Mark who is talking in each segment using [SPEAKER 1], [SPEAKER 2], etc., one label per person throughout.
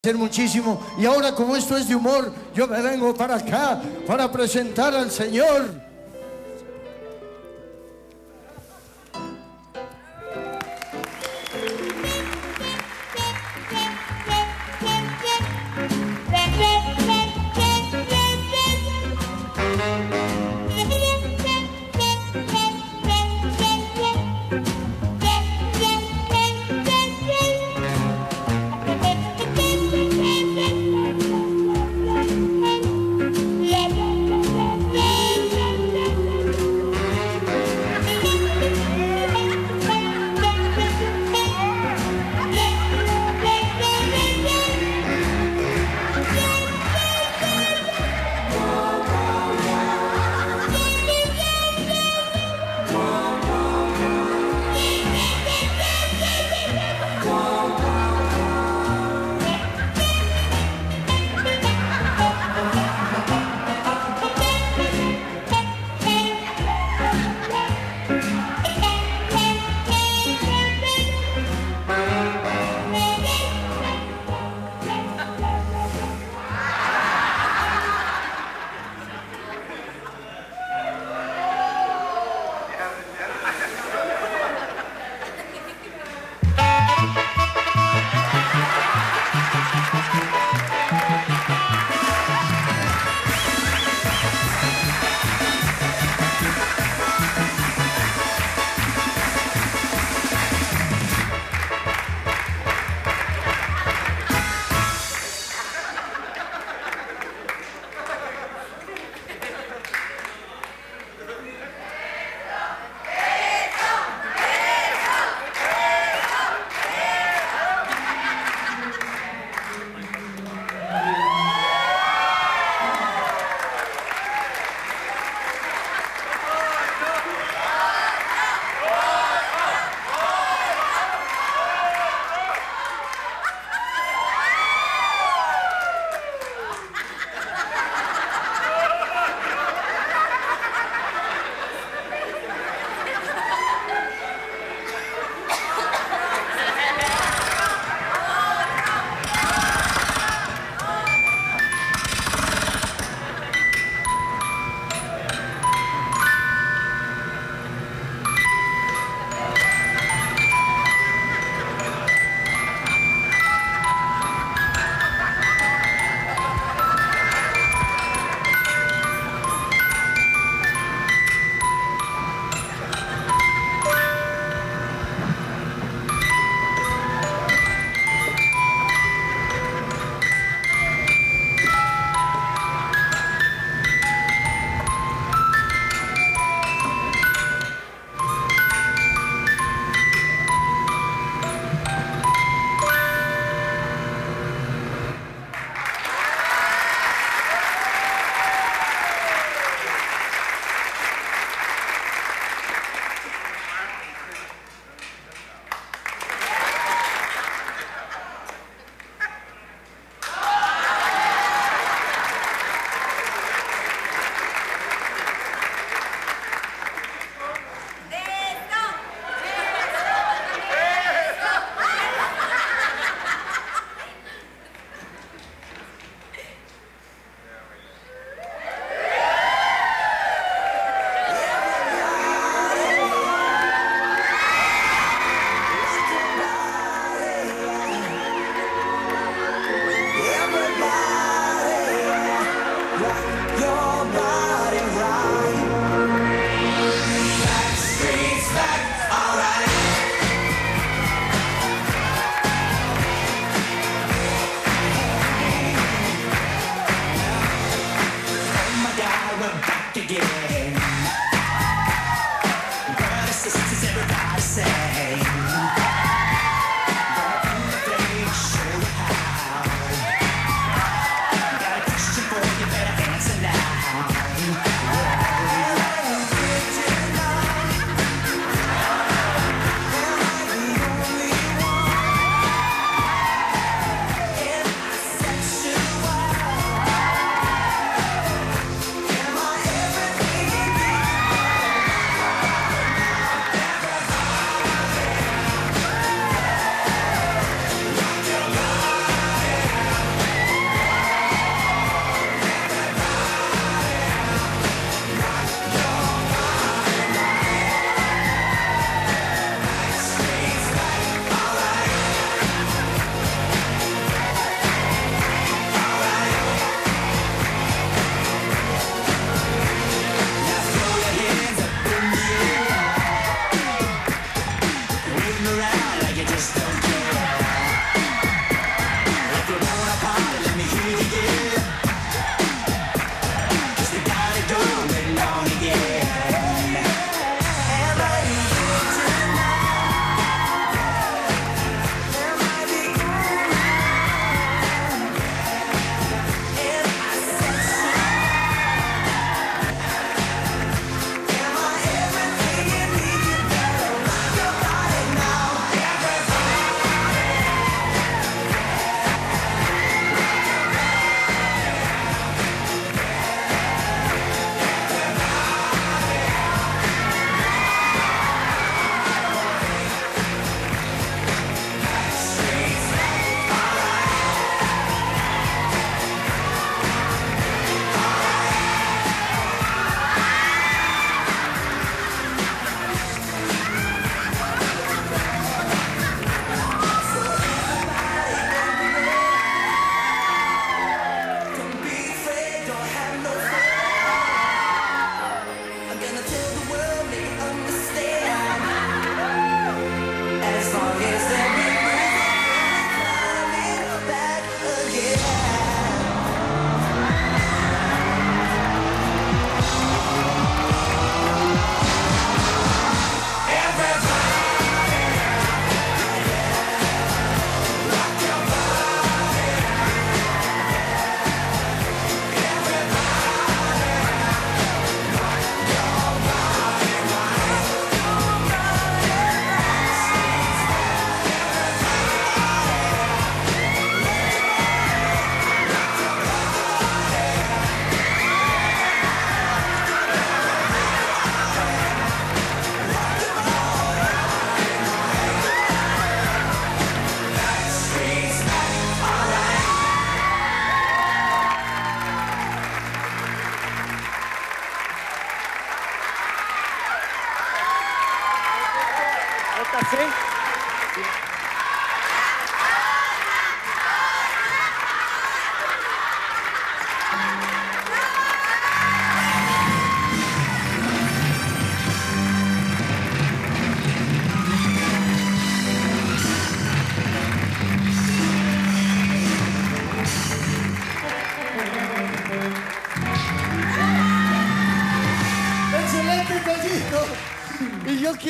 [SPEAKER 1] Muchísimo. Y ahora, como esto es de humor, yo me vengo para acá para presentar al señor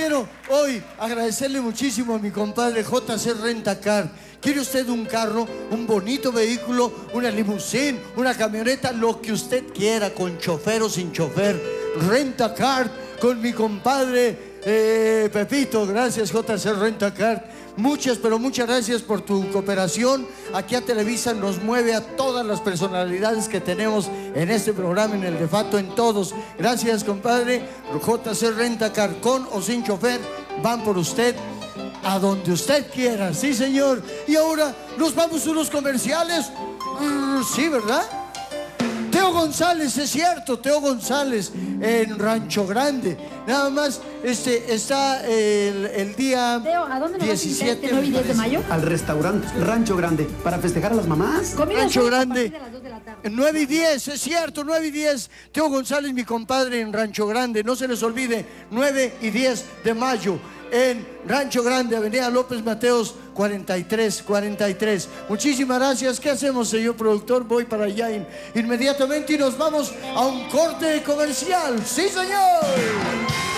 [SPEAKER 1] quiero hoy agradecerle muchísimo a mi compadre JC Rentacar. ¿Quiere usted un carro, un bonito vehículo, una limusín, una camioneta, lo que usted quiera, con chofer o sin chofer? Rentacar con mi compadre Pepito. Gracias, JC Rentacar. Muchas, pero muchas gracias por tu cooperación. Aquí a Televisa nos mueve a todas las personalidades que tenemos en este programa, en el de Fato, en todos. Gracias, compadre. JC Rentacar, con o sin chofer, van por usted a donde usted quiera. Sí, señor. Y ahora nos vamos a unos comerciales. Sí, ¿verdad? Teo González, es cierto, Teo González en Rancho Grande. Nada más, está el día
[SPEAKER 2] Teo, ¿a dónde
[SPEAKER 1] 17
[SPEAKER 2] 9 y 10 de mayo?
[SPEAKER 3] Al restaurante Rancho Grande, para festejar a las mamás.
[SPEAKER 1] Rancho Grande, 9 y 10, es cierto, 9 y 10. Teo González, mi compadre, en Rancho Grande. No se les olvide, 9 y 10 de mayo. En Rancho Grande, Avenida López Mateos, 43. Muchísimas gracias. ¿Qué hacemos, señor productor? Voy para allá inmediatamente y nos vamos a un corte comercial. ¡Sí, señor!